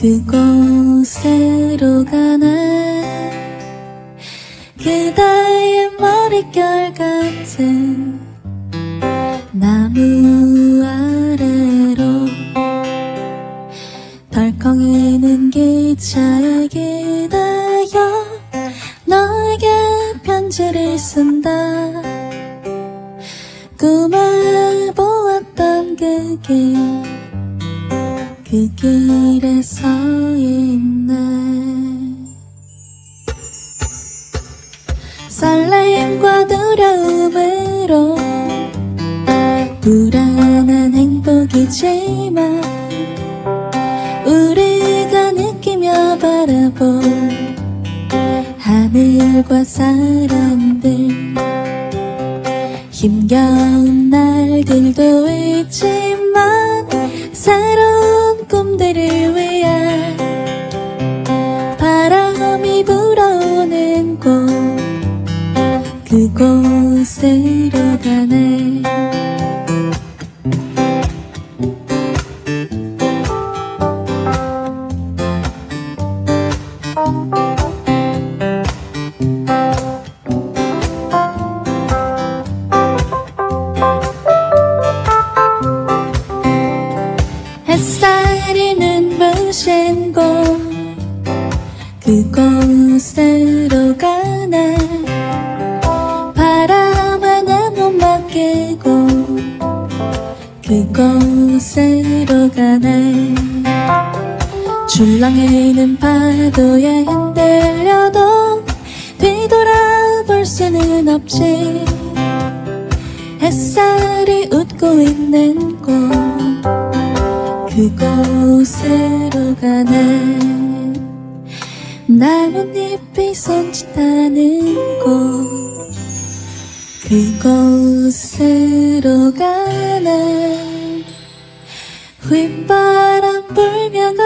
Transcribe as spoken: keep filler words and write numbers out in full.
그곳으로 가네. 그대의 머릿결 같은 나무 아래로 덜컹이는 기차에 기대어 너에게 편지를 쓴다. 꿈에 보았던 그 길, 그 길에 서 있네. 설레임과 두려움으로 불안한 행복이지만 우리가 느끼며 바라볼 하늘과 사람들, 힘겨운 날들도 있지만 새로운 꿈들을 위해 바람이 불어오는 곳, 그곳으로 가네. 햇살이 눈부신 곳, 그곳으로 가네. 바람에 내 몸 맡기고 그곳으로 가네. 줄랑이는 파도에 흔들려도 뒤돌아볼 수는 없지. 햇살이 웃고 있는 곳, 그곳으로 가네. 나뭇잎이 손짓하는 곳, 그곳으로 가네. 휘바람 불며